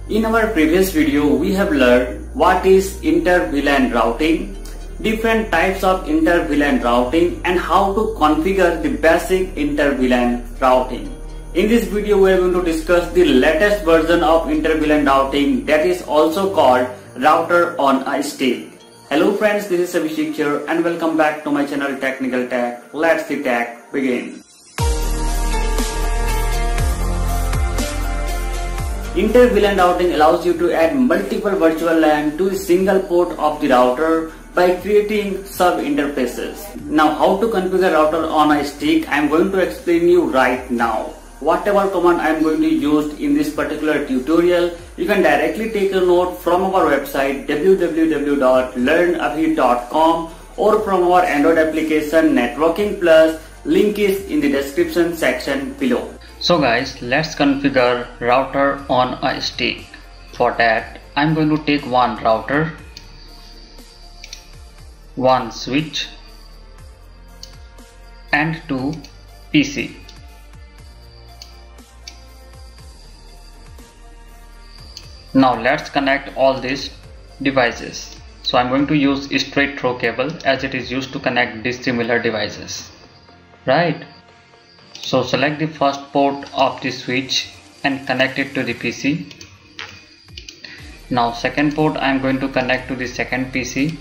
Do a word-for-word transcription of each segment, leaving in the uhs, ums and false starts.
In our previous video, we have learned what is inter-V LAN routing, different types of inter-V LAN routing and how to configure the basic inter-V LAN routing. In this video, we are going to discuss the latest version of inter-V LAN routing that is also called router on a stick. Hello friends, this is Abhishek here and welcome back to my channel Technical Tech. Let's the tech begin. Inter-V LAN routing allows you to add multiple virtual LAN to a single port of the router by creating sub-interfaces. Now how to configure router on a stick, I am going to explain you right now. Whatever command I am going to use in this particular tutorial, you can directly take a note from our website w w w dot learn abhi dot com or from our Android application Networking Plus. Link is in the description section below. So guys, let's configure router on a stick. For that, I'm going to take one router, one switch and two P C. Now let's connect all these devices. So I'm going to use a straight throw cable as it is used to connect dissimilar devices. Right? So select the first port of the switch and connect it to the P C. Now second port I am going to connect to the second P C.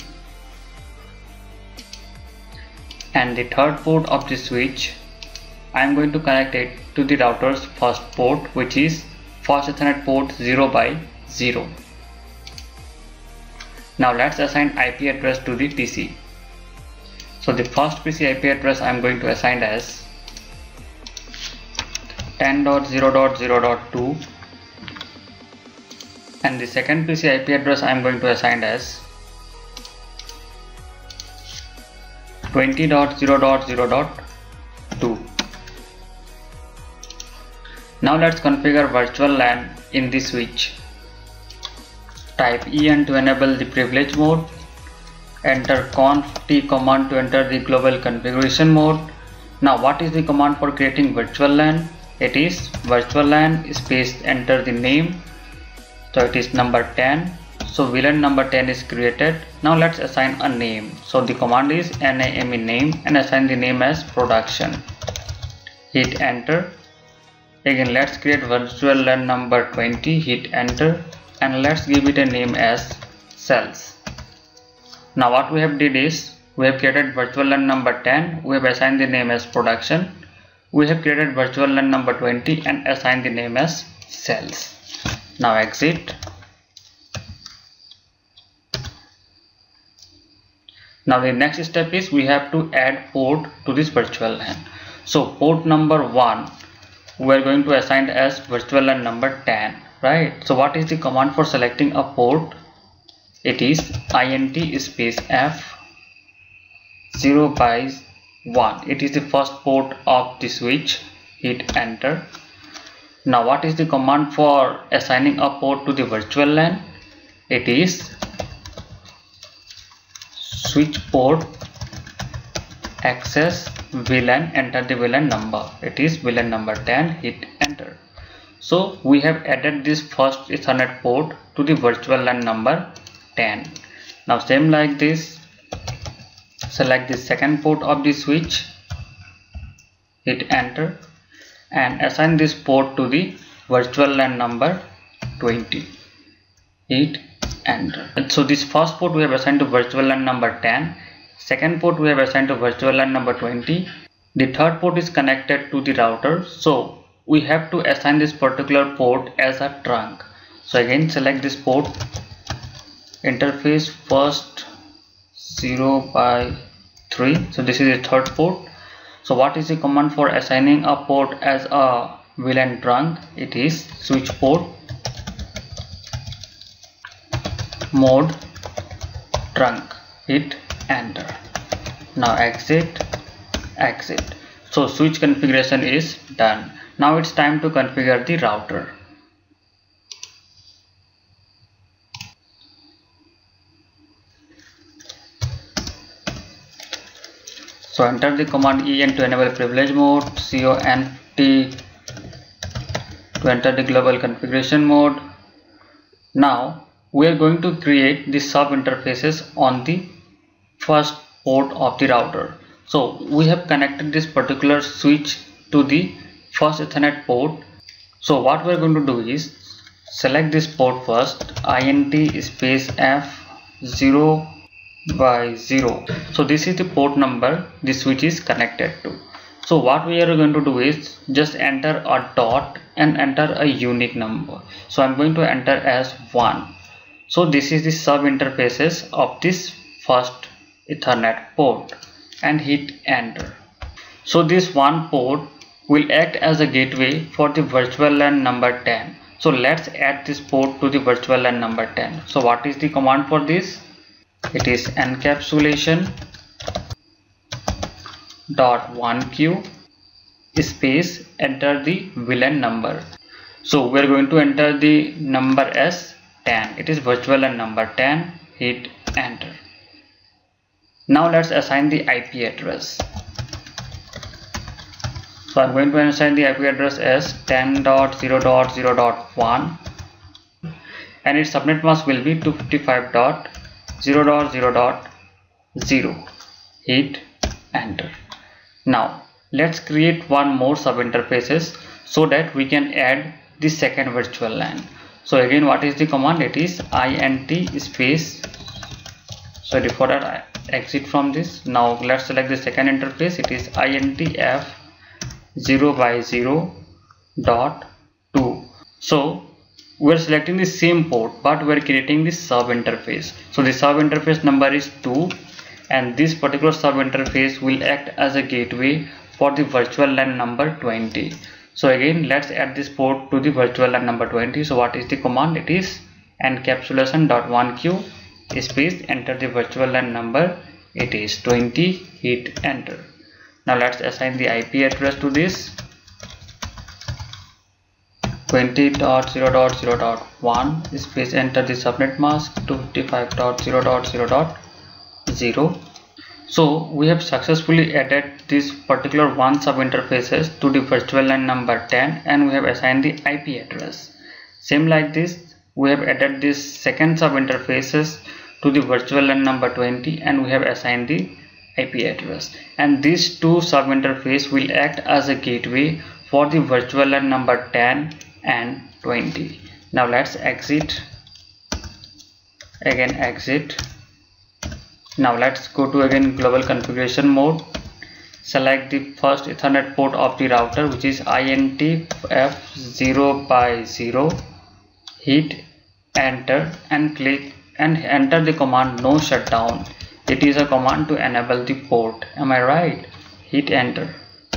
And the third port of the switch I am going to connect it to the router's first port, which is first Ethernet port zero by zero. Now let's assign I P address to the P C. So the first P C I P address I am going to assign as ten dot zero dot zero dot two and the second P C I P address I am going to assign as twenty dot zero dot zero dot two. Now let's configure virtual LAN in the switch. Type E N to enable the privilege mode. Enter conf t command to enter the global configuration mode. Now what is the command for creating virtual LAN? It is virtual LAN space enter the name. So it is number ten. So V LAN number ten is created. Now let's assign a name. So the command is name name and assign the name as production. Hit enter. Again let's create virtual LAN number twenty. Hit enter and let's give it a name as cells. Now what we have did is we have created virtual LAN number ten. We have assigned the name as production. We have created virtual LAN number twenty and assigned the name as cells. Now exit. Now the next step is we have to add port to this virtual LAN. So port number one we are going to assign as virtual LAN number ten, right? So what is the command for selecting a port? It is int space f zero by one. It is the first port of the switch. Hit enter. Now what is the command for assigning a port to the virtual LAN? It is switch port access V LAN, enter the V LAN number. It is V LAN number ten. Hit enter. So we have added this first Ethernet port to the virtual LAN number ten. Now same like this, select the second port of the switch, hit enter and assign this port to the virtual LAN number twenty. Hit enter. So this first port we have assigned to virtual LAN number ten, second port we have assigned to virtual LAN number twenty, the third port is connected to the router, so we have to assign this particular port as a trunk. So again select this port, interface first zero by three. So this is the third port. So what is the command for assigning a port as a V LAN trunk? It is switch port mode trunk. Hit enter. Now exit, exit. So switch configuration is done. Now it's time to configure the router. So enter the command E N to enable privilege mode, conf t to enter the global configuration mode, Now we are going to create the sub interfaces on the first port of the router. So we have connected this particular switch to the first Ethernet port. So what we are going to do is select this port first, int space f zero by zero. So this is the port number the switch is connected to. So what we are going to do is just enter a dot and enter a unique number. So I'm going to enter as one. So this is the sub interfaces of this first Ethernet port and hit enter. So this one port will act as a gateway for the virtual LAN number ten. So let's add this port to the virtual LAN number ten. So what is the command for this? It is encapsulation dot one q space enter the V LAN number. So we are going to enter the number as ten. It is virtual LAN number ten. Hit enter. Now let's assign the I P address. So I'm going to assign the I P address as ten dot zero dot zero dot one and its subnet mask will be two fifty-five dot zero dot zero dot zero. Hit enter. Now let's create one more sub interfaces so that we can add the second virtual LAN. So again, what is the command? It is int space, sorry for that I exit from this. Now let's select the second interface. It is int f zero by zero dot two. So we're selecting the same port, but we're creating the sub interface. So the sub interface number is two and this particular sub interface will act as a gateway for the virtual LAN number twenty. So again, let's add this port to the virtual LAN number twenty. So what is the command? It is encapsulation dot one q space enter the virtual LAN number. It is twenty. Hit enter. Now let's assign the I P address to this. twenty dot zero dot zero dot one space enter the subnet mask two fifty-five dot zero dot zero dot zero. So we have successfully added this particular one sub interfaces to the virtual LAN number ten and we have assigned the I P address. Same like this, we have added this second sub interfaces to the virtual LAN number twenty and we have assigned the I P address. And these two sub interface will act as a gateway for the virtual LAN number ten and twenty. Now let's exit. Again exit. Now let's go to again global configuration mode. Select the first Ethernet port of the router, which is int f zero by zero. Hit enter and click and enter the command no shutdown. It is a command to enable the port. Am I right? Hit enter.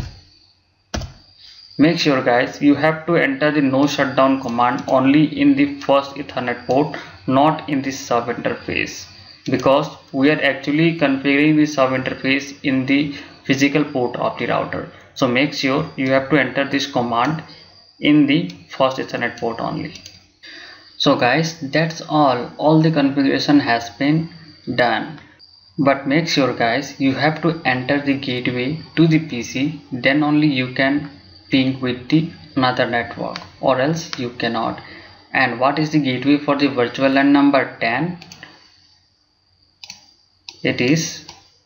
Make sure guys, you have to enter the no shutdown command only in the first Ethernet port, not in the sub interface, because we are actually configuring the sub interface in the physical port of the router. So make sure you have to enter this command in the first Ethernet port only. So guys, that's all. All the configuration has been done. But make sure guys, you have to enter the gateway to the P C, then only you can ping with the another network, or else you cannot. And what is the gateway for the virtual LAN number ten? It is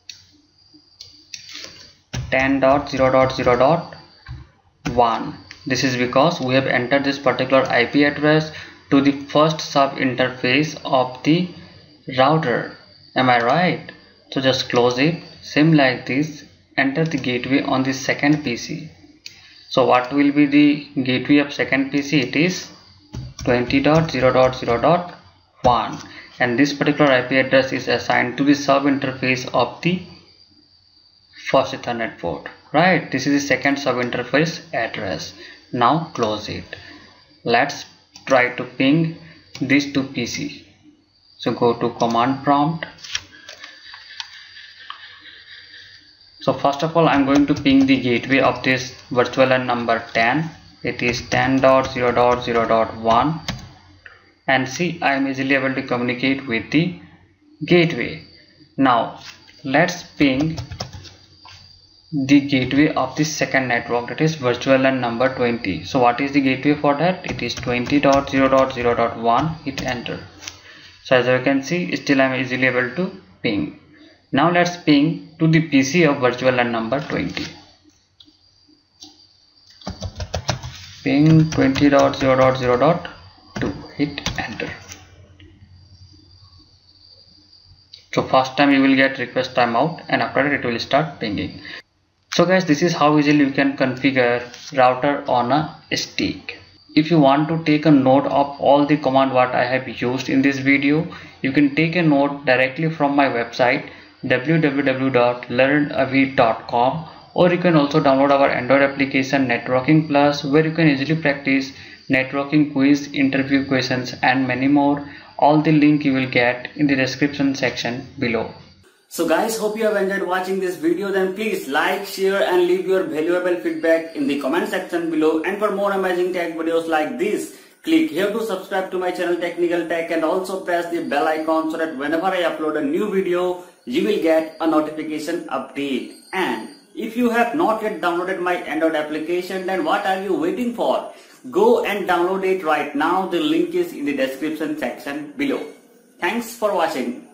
ten dot zero dot zero dot one. This is because we have entered this particular I P address to the first sub interface of the router. Am I right? So just close it. Same like this, enter the gateway on the second P C. So what will be the gateway of second P C? It is twenty dot zero dot zero dot one. And this particular I P address is assigned to the sub interface of the first Ethernet port, right? This is the second sub interface address. Now close it. Let's try to ping these two P C. So go to command prompt. So first of all, I'm going to ping the gateway of this virtual LAN number ten. It is ten dot zero dot zero dot one. And see, I am easily able to communicate with the gateway. Now let's ping the gateway of the second network, that is virtual LAN number twenty. So what is the gateway for that? It is twenty dot zero dot zero dot one. Hit enter. So as you can see, still I am easily able to ping. Now let's ping to the P C of virtual LAN number twenty. Ping twenty dot zero dot zero dot two. Hit enter. So first time you will get request timeout, and after that it will start pinging. So guys, this is how easily you can configure router on a stick. If you want to take a note of all the command what I have used in this video, you can take a note directly from my website w w w dot learn avi dot com, or you can also download our Android application Networking Plus, where you can easily practice networking quiz, interview questions and many more. All the link you will get in the description section below. So guys, hope you have enjoyed watching this video. Then please like, share and leave your valuable feedback in the comment section below. And for more amazing tech videos like this, click here to subscribe to my channel Technical Tech, and also press the bell icon so that whenever I upload a new video, you will get a notification update. And if you have not yet downloaded my Android application, then what are you waiting for? Go and download it right now. The link is in the description section below. Thanks for watching.